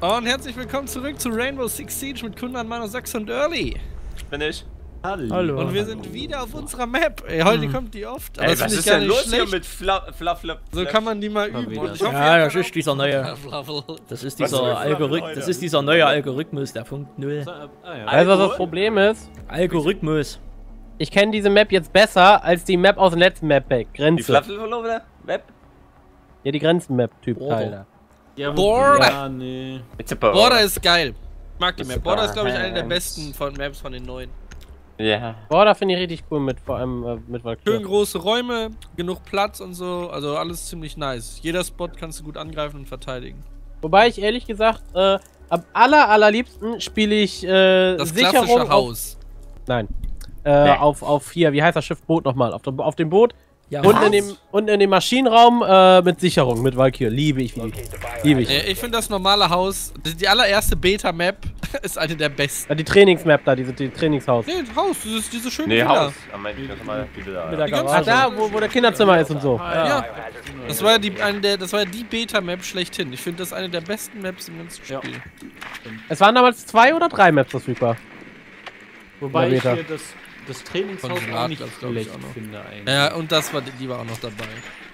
Und herzlich willkommen zurück zu Rainbow Six Siege mit Kundan, Mano, Sachs und Early. Bin ich. Hallo. Und wir sind wieder auf unserer Map. Ey, heute kommt die oft. Aber Ey, das was finde ist ich gar denn nicht los hier schlecht. mit Fluff? So kann man die mal üben. Und ich hoffe, Ja, ihr das ist dieser neue. Das ist dieser Algorithmus. Das ist dieser neue Algorithmus, der Punkt 0. Weißt du, was das Problem ist? Algorithmus. Ich kenne diese Map jetzt besser als die Map aus dem letzten Map-Pack. Die Grenze. Fluff Web? Ja, die Grenzen-Map-Typ-Teil da. Ja, Border. Ja, nee. Border ist geil. Ich mag die Das Map. ist Border ist, glaube ich, eine der eins. besten von Maps von den neuen. Ja. Boah, da finde ich richtig cool mit, vor allem mit Schön Valkyrie. große Räume, genug Platz und so. Also alles ziemlich nice. Jeder Spot kannst du gut angreifen und verteidigen. Wobei ich ehrlich gesagt, am allerliebsten spiele ich Das Sicherung klassische Haus. Nein. Auf hier, wie heißt das Schiff? Boot nochmal. Auf dem Boot. Ja, Unten in dem Maschinenraum mit Sicherung, mit Valkyrie. Liebe ich. Liebe ich. Ich finde das normale Haus, die allererste Beta-Map ist eine der besten. Ja, die Trainingsmap da, die Trainingshaus. Nee, Haus, diese schöne Nee, Villa. Haus. Am Ende kannst du mal die Bilder. Mit der Die ganze- Ah, Garage. da, wo der Kinderzimmer ist und so. Ja, das war ja die Beta-Map schlechthin. Ich finde, das ist eine der besten Maps im ganzen Spiel. Es waren damals 2 oder 3 Maps verfügbar. Wobei ich Meter. hier das Trainingshaus Konsulat, auch nicht das glaub ich schlecht auch noch. finde eigentlich. Ja, und die war auch noch dabei.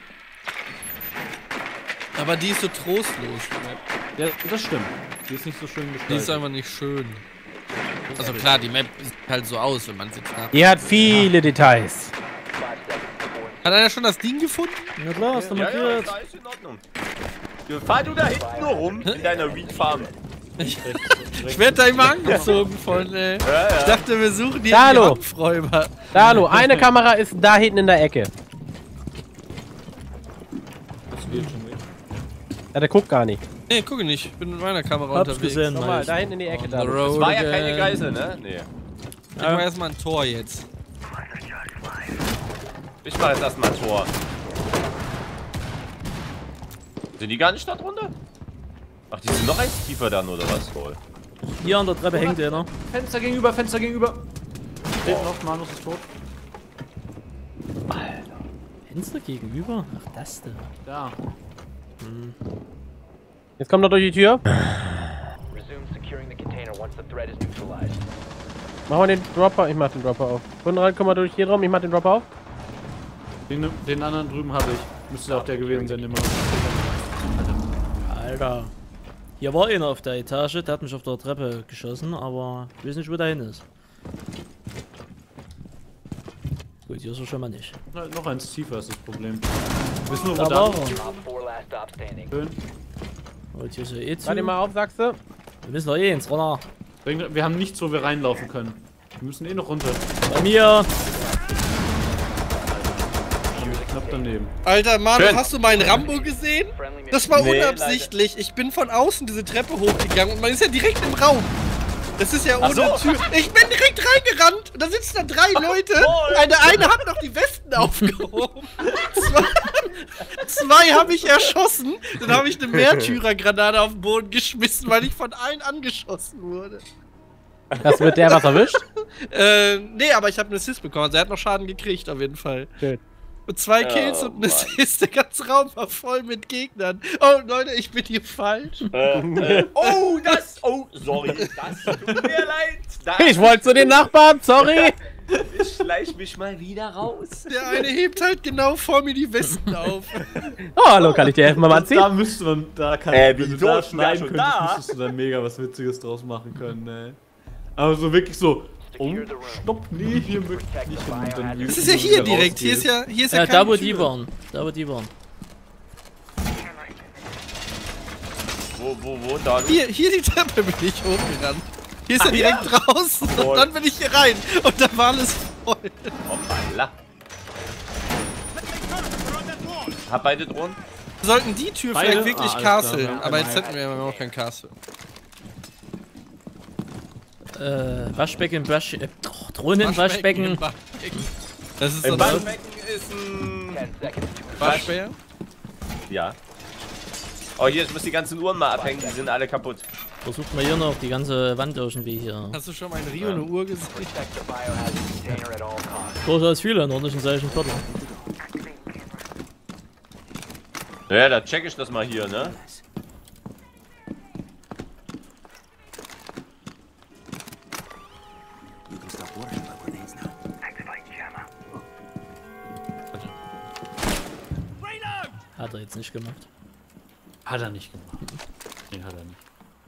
Aber die ist so trostlos, die Map. Ja, das stimmt. Die ist nicht so schön Die ist gestaltet. einfach nicht schön. Also klar, die Map sieht halt so aus, wenn man sie jetzt nach. Die hat viele Details. Hat einer schon das Ding gefunden? Ja klar, hast du Ja, markiert. da ist in Ordnung. Fahr du da hinten nur rum in deiner Weed Farm. Ich werde da immer angezogen von, Ich dachte, wir suchen die Hallo. Hanfräuber. Dalo, eine Kamera ist da hinten in der Ecke. Das geht schon weg. Ja, der guckt gar nicht. Nee, gucke nicht. Ich bin mit meiner Kamera Hab's unterwegs. gesehen, Nochmal, nice. da hinten in die Ecke, On the Dalo. road Das war ja keine again. Geisel, ne? Nee. Ich mach erstmal ein Tor jetzt. Ich mach jetzt erstmal ein Tor. Sind die gar nicht da drunter? Ach, die sind noch eins tiefer dann, oder was? Voll. Hier an der Treppe hängt einer. Fenster gegenüber, Fenster gegenüber. Steht noch, Manus ist tot. Fenster gegenüber? Ach, das da. Da. Jetzt kommt er durch die Tür. Resume securing the container once the threat is neutralized. Machen wir den Dropper. Ich mach den Dropper auf. Konrad, komm mal durch hier rum. Ich mach den Dropper auf. Den anderen drüben habe ich. Müsste auch der gewesen sein, immer. Alter. Hier war einer auf der Etage, der hat mich auf der Treppe geschossen, aber ich weiß nicht, wo der hin ist. Gut, hier ist er schon mal nicht. Noch eins tiefer ist das Problem. Wissen wir, wo Da da war Op 4 last stop standing. schön. Und hier ist er eh zu. Warte mal auf, sagst du? Wir müssen doch eh ins Runter. Wir haben nichts, wo wir reinlaufen können. Wir müssen eh noch runter. Bei mir. Knapp daneben. Alter, Manu, Schön. hast du meinen Rambo gesehen? Friendly mission. Das war Nee, unabsichtlich. Ich bin von außen diese Treppe hochgegangen und man ist ja direkt im Raum. Das ist ja ohne so. Tür. Ich bin direkt reingerannt und da sitzen da 3 Leute. Eine hat noch die Westen aufgehoben. Zwei habe ich erschossen. Dann habe ich eine Märtyrergranate auf den Boden geschmissen, weil ich von allen angeschossen wurde. Das wird der was erwischt? Nee, aber ich habe einen Assist bekommen. Also er hat noch Schaden gekriegt, auf jeden Fall. Schön. Und 2 Kills und ein Assist. Der ganze Raum war voll mit Gegnern. Oh, Leute, ich bin hier falsch. Oh, sorry. Das tut mir leid. Ich wollte zu den Nachbarn, sorry. Ich schleich mich mal wieder raus. Der eine hebt halt genau vor mir die Westen auf. Oh, hallo, kann ich dir helfen, mal anziehen? Da müsste man, wenn du wieso? da Ich bin schneiden schon könntest, da. müsstest du da mega was Witziges draus machen können, ne? Aber so wirklich so, oh, Secure the room. stopp, nee, hier möchte ich nicht hin und dann Das ist ja hier direkt. Hier ist ja Ja, keine da wo Tür. die waren. Da wo die waren. Wo, da? Hier die Treppe bin ich hochgerannt. Hier ist er direkt draußen. Und dann bin ich hier rein. Und da war alles voll. Hoppala. Hab beide Drohnen? Wir sollten die Tür Beide? vielleicht wirklich Alles klar, castlen. ja. Aber jetzt hätten wir ja noch kein Castle. Waschbecken, Drohnen im Waschbecken. Das ist so Im ein Waschbecken ist ein... 10 seconds to Waschbär. Ja. Oh, hier, ich muss die ganzen Uhren mal abhängen, die sind alle kaputt. Versucht mal hier noch die ganze Wand irgendwie hier. Hast du schon mal in Rio eine Uhr gesehen? protect the biohazard container at all costs. Durchaus viele in ordentlichen solchen Viertel. Ja, da check ich das mal hier, ne? er jetzt nicht gemacht. Hat er nicht gemacht. Nee, hat er nicht.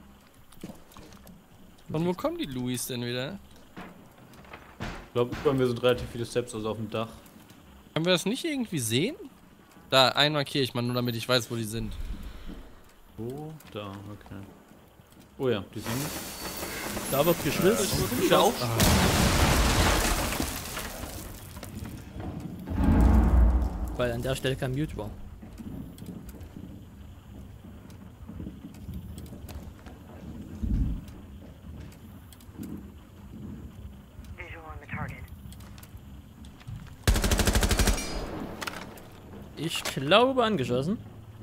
Und wo kommen die Louis denn wieder? Ich glaube, über mir sind relativ viele Steps, also auf dem Dach. Können wir das nicht irgendwie sehen? Da, einen markiere ich mal, nur damit ich weiß, wo die sind. Oh, da, okay. Oh ja, die sind. Da wird geschwitzt. Ja auch. Weil an der Stelle kein Mute war. Visual on the target. Ich glaube angeschossen.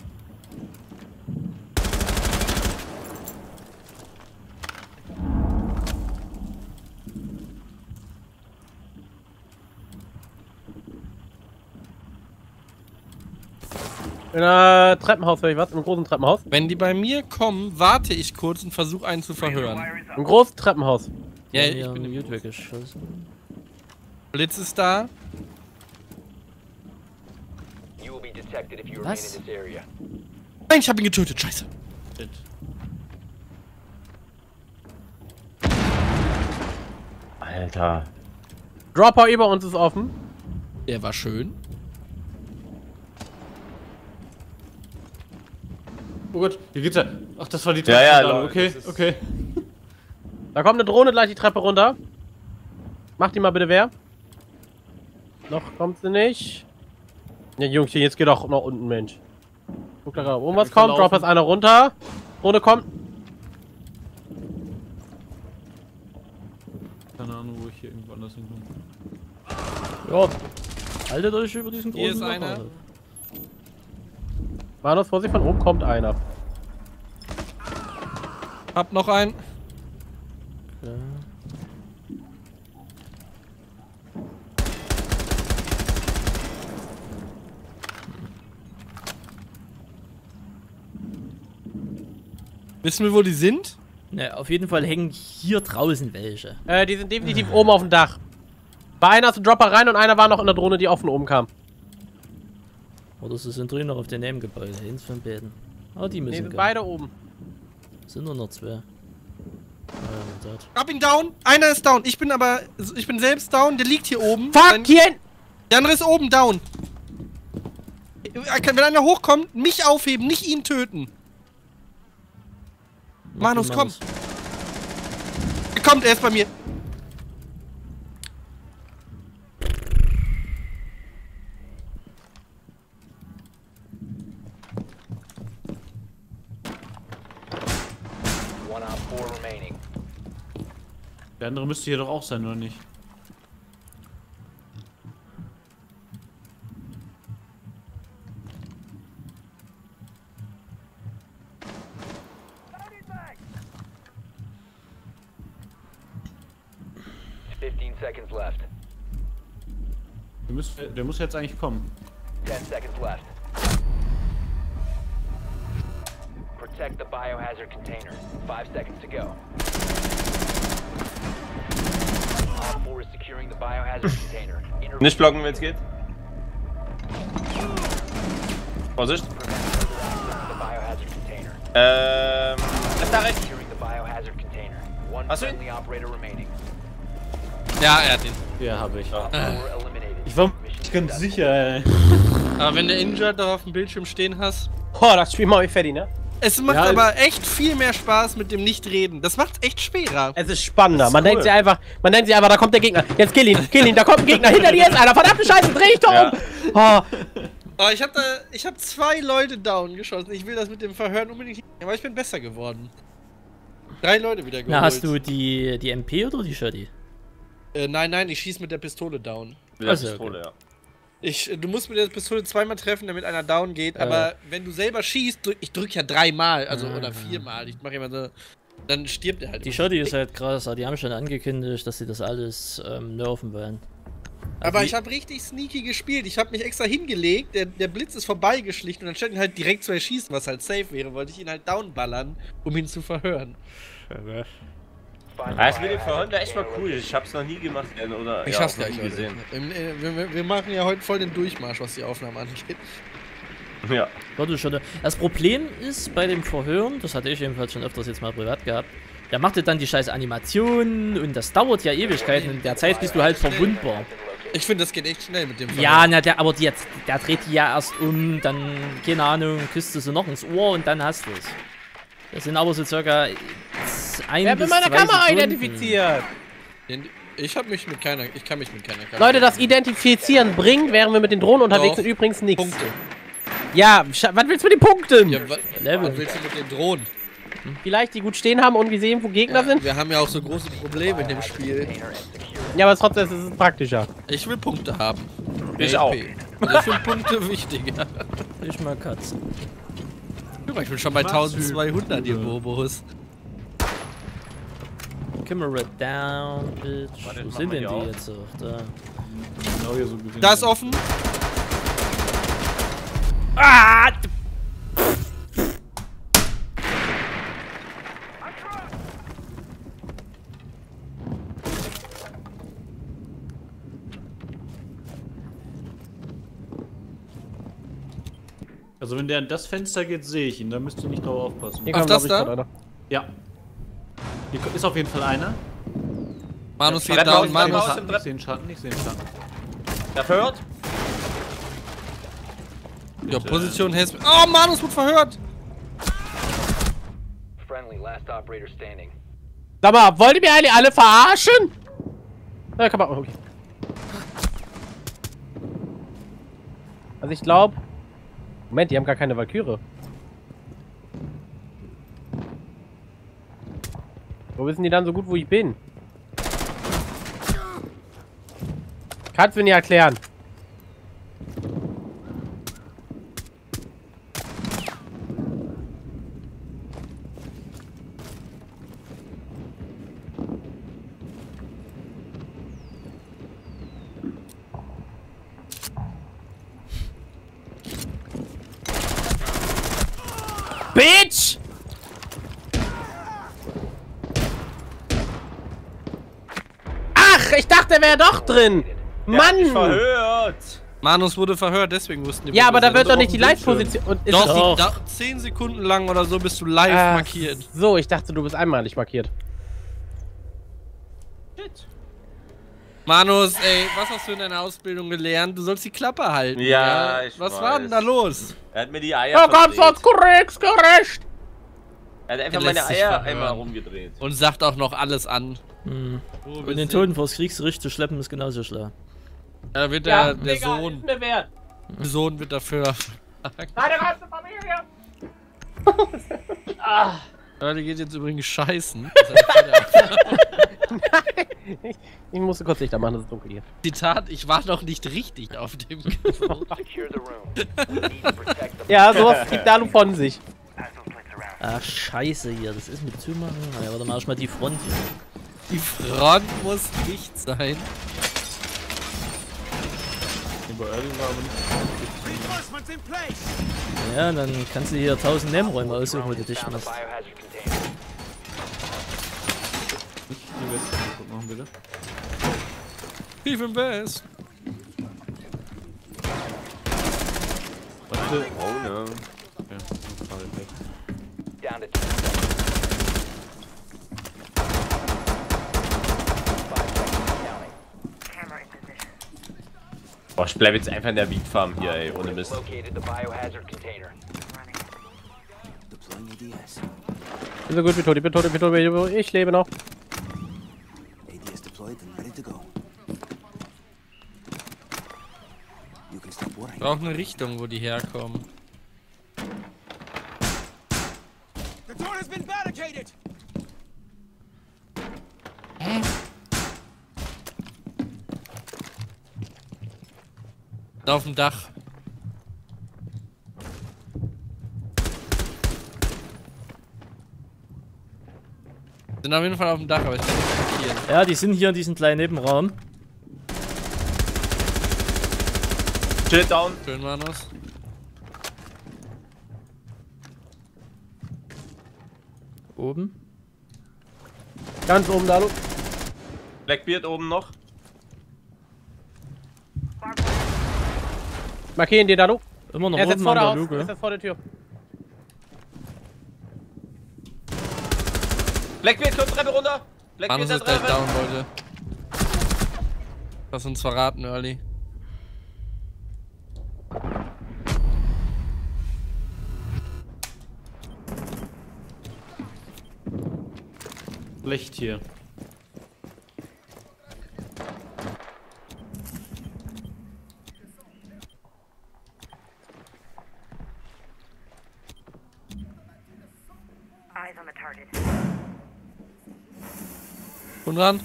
In einem Treppenhaus, höre ich was? Im großen Treppenhaus? Wenn die bei mir kommen, warte ich kurz und versuche einen zu verhören. Im großen Treppenhaus. Ja, Ich ich bin bin im im Mute weggeschossen. Blitz ist da. You will be detected if you remain in Was? this area. Nein, ich hab ihn getötet, scheiße. Shit. Alter. Dropper über uns ist offen. Der war schön. Oh Gott, hier geht's ja. Ach, das war die Ja, ja, Treppe. Leute, Okay, das ist- okay. Da kommt eine Drohne gleich die Treppe runter. Macht die mal bitte wer. Noch kommt sie nicht. Ja, Jungchen, jetzt geht doch nach unten, Mensch. Guck da gerade oben was kommt. Dropper ist einer runter. Drohne kommt. Keine Ahnung, wo ich hier irgendwo anders hinkomme. Ja. Haltet euch über diesen Hier großen ist einer. Loch. Manus, Vorsicht, von oben kommt einer. Hab noch einen. Ja. Wissen wir, wo die sind? Ne, auf jeden Fall hängen hier draußen welche. Die sind definitiv oben auf dem Dach. War einer aus dem Dropper rein und einer war noch in der Drohne, die offen oben kam. Oder sie sind drüben noch auf den Nebengebäude. Eins von beiden. Ah, die müssen Ne, sind gehen. beide oben. Sind nur noch zwei. Ah, ja, Hab ihn down. Einer ist down. Ich bin selbst down. Der liegt hier oben. Fuck, hier hin! Der andere ist oben down. Wenn einer hochkommt, mich aufheben, nicht ihn töten. Manus, komm. Er kommt, er ist bei mir. One op 4 remaining. Der andere müsste hier doch auch sein, oder nicht? Seconds left. Der muss jetzt eigentlich kommen. 10 seconds left. Protect the biohazard container. 5 seconds to go. Op 4 is securing the biohazard container. Nicht blocken, wenn es geht. Vorsicht. The biohazard container. Ist da rechts. Securing the biohazard container. One Hast du ihn? friendly operator remaining. Ja, er hat ihn. Ja, habe ich. Op 4 eliminated. Ich war mir nicht ganz sicher, ey. Aber wenn du Injured da auf dem Bildschirm stehen hast. Boah, das Spiel mache ich fertig, ne? Es macht Ja, aber echt viel mehr Spaß mit dem Nicht-Reden. Das macht's echt schwerer. Es ist spannender. Das ist Man denkt cool. sich einfach, da kommt der Gegner. Jetzt kill ihn, da kommt ein Gegner. Hinter dir ist einer. Verdammte Scheiße, dreh dich doch Ja. um. Oh, Aber ich hab 2 Leute down geschossen. Ich will das mit dem Verhören unbedingt hin. Aber ich bin besser geworden. 3 Leute wieder geholt. Na, hast du die MP oder die Shotty? Nein, ich schieß mit der Pistole down. Mit der Also, Pistole, ja. Du musst mit der Pistole zweimal treffen, damit einer down geht. Aber wenn du selber schießt, ich drück ja 3-mal, also oder 4-mal. Ich mache immer so. Dann stirbt er halt. Die Shotty ist halt krass, aber die haben schon angekündigt, dass sie das alles nerven wollen. Aber ich habe richtig sneaky gespielt. Ich habe mich extra hingelegt, der Blitz ist vorbeigeschlichen und anstatt ihn halt direkt zu erschießen, was halt safe wäre, wollte ich ihn halt downballern, um ihn zu verhören. Das mit dem Verhören wäre echt mal cool. Ich hab's noch nie gemacht, oder? Ich ja, schaff's auch noch gleich nie heute. gesehen. Wir machen ja heute voll den Durchmarsch, was die Aufnahmen angeht. Ja. Warte schon. Das Problem ist bei dem Verhören, das hatte ich jedenfalls schon öfters jetzt mal privat gehabt, der macht dir dann die scheiß Animationen und das dauert ja Ewigkeiten. In der Zeit bist du halt verwundbar. Ich finde, das geht echt schnell mit dem Ja, na, der dreht die ja erst um, dann, keine Ahnung, küsst du sie noch ins Ohr und dann hast du es. Das sind aber so circa 1 Wer hat mit meiner Kamera identifiziert? Ich kann mich mit keiner Kamera. Leute, das Identifizieren bringt, während wir mit den Drohnen unterwegs sind, übrigens nichts. Punkte. Ja, was willst du mit den Punkten? Ja, was Level. willst du mit den Drohnen? Vielleicht die gut stehen haben und wir sehen, wo Gegner sind? Wir haben ja auch so große Probleme in dem Spiel. Ja, aber trotzdem ist es praktischer. Ich will Punkte haben. Ich auch. Also ich finde Punkte wichtiger. Ich mag Katzen. Guck mal, ich bin schon bei 1200 hier, Bobos. Camera down, bitch. Warte, Wo mach sind mal denn die die auf. jetzt? Ach, da. Genau hier so gesehen. Da ist offen. Ah! Also wenn der in das Fenster geht, sehe ich ihn. Da müsst ihr nicht drauf aufpassen. Hier Auf kommt, das glaub ich, da? grad einer. Ja. Hier ist auf jeden Fall einer. Manus Ja, geht Treppenhaus, down, Manus. Treppenhaus. Ich sehe den Schatten, ich sehe den Schatten. Der verhört? Ja, Position has... Oh, Manus wird verhört! Friendly, last operator standing. Sag mal, wollt ihr mir eigentlich alle verarschen? Na, kann man. Okay. Also ich glaube. Moment, die haben gar keine Valkyrie. Wo wissen die dann so gut, wo ich bin? Kannst du mir nicht erklären. Bitch! Ach, ich dachte, er wäre doch drin. Mann! Verhört! Manus wurde verhört, deswegen wussten die... Ja, wo aber wir da sind. wird doch nicht die Live-Position. und ist- Doch, Doch. 10 Sekunden lang oder so bist du live Ach markiert. So, ich dachte, du bist einmalig markiert. Manus, ey, was hast du in deiner Ausbildung gelernt? Du sollst die Klappe halten. Ja, ich Was weiß. war denn da los? Er hat mir die Eier Oh Gott, sonst verdreht. gerecht! Er hat einfach Er meine lässt sich Eier verhören. einmal rumgedreht. Und sagt auch noch alles an. Hm. Wo wir Und den sind. Toten vors Kriegsgericht zu schleppen ist genauso schlau. Da wird Ja, der Digga, Sohn. ist mir wert. Der Sohn wird dafür. Meine ganze Familie! Ja, die geht jetzt übrigens scheißen. Ich musste kurz Licht anmachen, es ist dunkel hier. Zitat, ich war noch nicht richtig auf dem Secure the room. Need to protect the Ja, sowas gibt Dalu von sich. Ach, scheiße hier. Das ist mit zumachen. Ja, warte mal, erstmal die Front hier. Die Front muss dicht sein. Über Early war aber nicht. Ja, dann kannst du hier 1000 Nebenräume aussuchen, wo du dich found the machst. biohazard container. Nicht die Weste kaputt machen, bitte. Tief im Bass. Warte. Oh ne. Ja, fahr ich weg. Down to 10 seconds. 5 seconds counting. Camera in position. Boah, ich bleib jetzt einfach in der Beat-Farm hier, ey, ohne Mist. Located the biohazard container. Running. Ist so gut, wie tot, ich bin tot, ich lebe noch. ADS deployed and ready to go. You can stop worrying. Braucht eine Richtung, wo die herkommen. The door has been barricaded. Auf dem Dach. Sind auf jeden Fall auf dem Dach, aber ich kann nicht markieren. Ja, die sind hier in diesem kleinen Nebenraum. Shit down. Schön, Manus. Oben. Ganz oben, Dalu. Blackbeard oben noch. Markieren dir, Dalu. Immer noch Er ist jetzt oben vor an der der Haus. Er ist Luke. jetzt vor der Tür. Blackbeard kommt Treppe runter. Blackbeard Manus ist ist gleich Treppe. down, Leute. Lass uns verraten, Early. Schlecht hier. Eyes on the target. Und ran.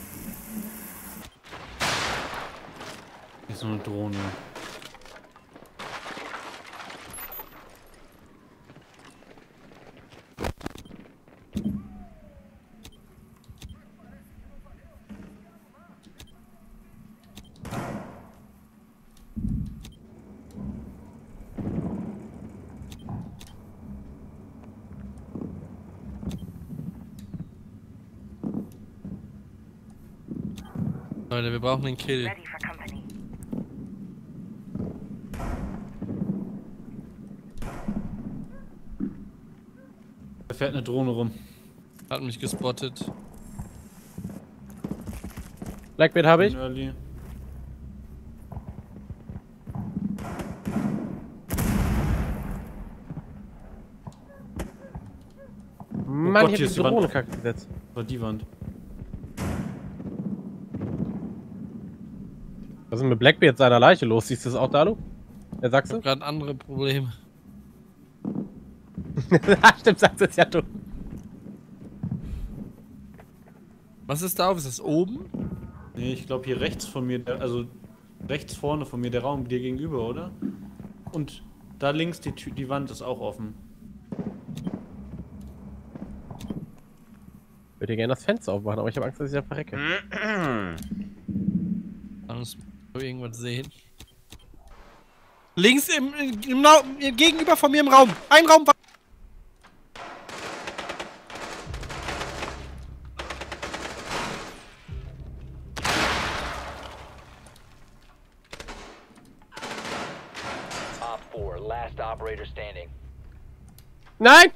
Hier ist so eine Drohne. Leute, wir brauchen den Kill. Ready for company. Da fährt eine Drohne rum. Hat mich gespottet. Blackbeard habe ich. Early. Mann, Gott, ich hier hab ist die die Wand. Drohne kacke gesetzt. Das war die Wand. Was ist mit Blackbeard seiner Leiche los? Siehst du das auch, Dalu? Der Ich Sachse? hab gerade andere Probleme. Stimmt, Sachse ist ja dumm. Was ist da auf? Ist das oben? Nee, ich glaube hier rechts von mir, also rechts vorne von mir der Raum dir gegenüber, oder? Und da links die Wand ist auch offen. Ich würde gerne das Fenster aufmachen, aber ich habe Angst, dass ich da verrecke. Da muss irgendwas sehen. Links gegenüber von mir im Raum. Ein Raum. Op 4, last operator standing. Nein!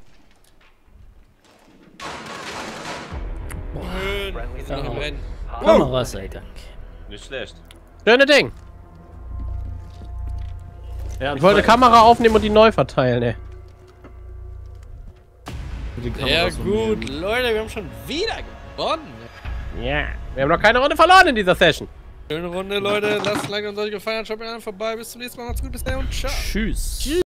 Friendly's Ja. on Rennen. Kamera sei Dank. Nicht schlecht. Schöne Ding! Ja, Ich wollte Kamera aufnehmen und die neu verteilen, ey. Ja gut, Leute, wir haben schon wieder gewonnen. Ja. Wir haben noch keine Runde verloren in dieser Session. Schöne Runde, Leute. Lasst ein Like und euch gefallen. Schaut mir an vorbei. Bis zum nächsten Mal. Macht's gut. Bis dann und ciao. Tschüss.